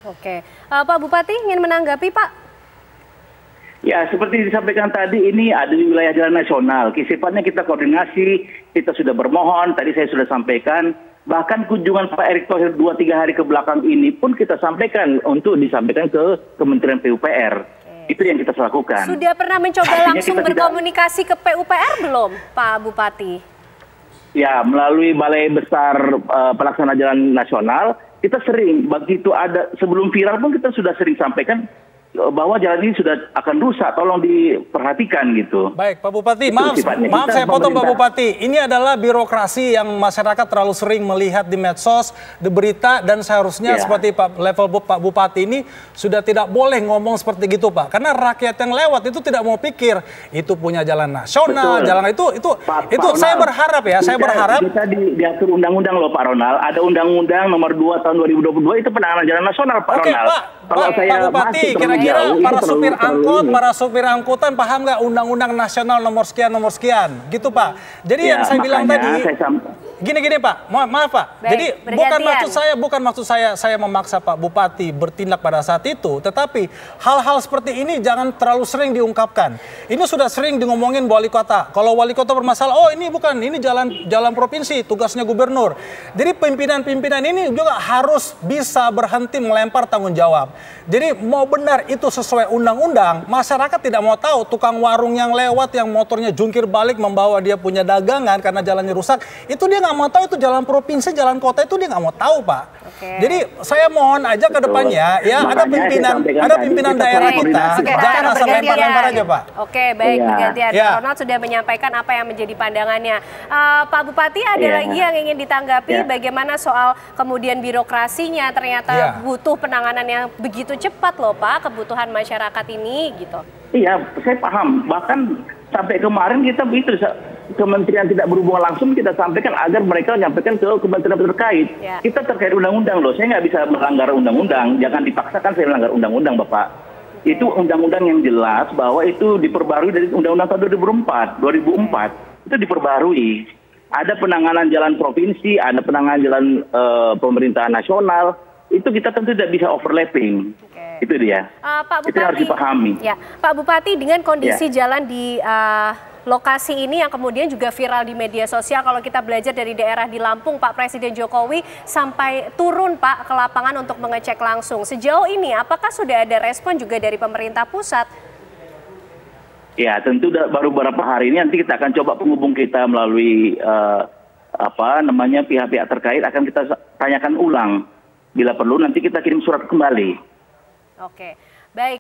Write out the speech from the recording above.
Oke, Pak Bupati ingin menanggapi Pak? Ya, seperti disampaikan tadi, ini ada di wilayah jalan nasional. Sifatnya kita koordinasi, kita sudah bermohon, tadi saya sudah sampaikan. Bahkan kunjungan Pak Erick Thohir 2-3 hari ke belakang ini pun kita sampaikan untuk disampaikan ke Kementerian PUPR. Itu yang kita lakukan. Sudah pernah mencoba langsung berkomunikasi ke PUPR belum, Pak Bupati? Ya, melalui Balai Besar Pelaksana Jalan Nasional, kita sering, begitu ada, sebelum viral pun kita sudah sering sampaikan bahwa jalan ini sudah akan rusak, tolong diperhatikan gitu. Baik, Pak Bupati, maaf saya potong Pak Bupati. Ini adalah birokrasi yang masyarakat terlalu sering melihat di medsos, di berita, dan seharusnya seperti Pak Bupati ini sudah tidak boleh ngomong seperti gitu Pak. Karena rakyat yang lewat itu tidak mau pikir itu punya jalan nasional, jalan itu saya berharap ya, saya berharap. Kita diatur undang-undang loh Pak Ronald, ada Undang-Undang Nomor 2 Tahun 2022 itu penanganan jalan nasional Pak Ronald. Pak Bupati, kira-kira para supir angkutan paham nggak Undang-Undang Nasional nomor sekian, gitu Pak. Jadi yang saya bilang tadi, gini Pak, maaf Pak. Baik, jadi bukan maksud saya memaksa Pak Bupati bertindak pada saat itu, tetapi hal-hal seperti ini jangan terlalu sering diungkapkan. Ini sudah sering ngomongin wali kota. Kalau wali kota bermasalah, oh ini bukan, ini jalan provinsi, tugasnya gubernur. Jadi pimpinan-pimpinan ini juga harus bisa berhenti melempar tanggung jawab. Jadi mau benar itu sesuai undang-undang, masyarakat tidak mau tahu tukang warung yang lewat yang motornya jungkir balik membawa dia punya dagangan karena jalannya rusak, itu dia nggak mau tahu, itu jalan provinsi, jalan kota itu dia nggak mau tahu Pak. Jadi saya mohon aja ke depannya ya ada pimpinan daerah kita, jangan asal lempar-lempar aja Pak. Oke, baik, bergantian. Ronald sudah menyampaikan apa yang menjadi pandangannya. Pak Bupati ada lagi yang ingin ditanggapi bagaimana soal kemudian birokrasinya, ternyata butuh penanganan yang begitu cepat loh Pak, kebutuhan masyarakat ini gitu. Iya, saya paham. Bahkan sampai kemarin kita itu kementerian tidak berhubungan langsung kita sampaikan agar mereka menyampaikan ke kementerian terkait. Kita terkait undang-undang loh, saya nggak bisa melanggar undang-undang. Jangan dipaksakan saya melanggar undang-undang Bapak. Itu undang-undang yang jelas bahwa itu diperbarui dari undang-undang tahun 2004. Itu diperbarui. Ada penanganan jalan provinsi, ada penanganan jalan pemerintahan nasional. Itu kita tentu tidak bisa overlapping. Itu dia. Pak Bupati, itu harus dipahami. Ya, Pak Bupati, dengan kondisi jalan di lokasi ini yang kemudian juga viral di media sosial, kalau kita belajar dari daerah di Lampung, Pak Presiden Jokowi sampai turun Pak ke lapangan untuk mengecek langsung. Sejauh ini, apakah sudah ada respon juga dari pemerintah pusat? Ya, tentu baru beberapa hari ini nanti kita akan coba penghubung kita melalui pihak-pihak terkait akan kita tanyakan ulang. Bila perlu nanti kita kirim surat kembali. Oke, baik.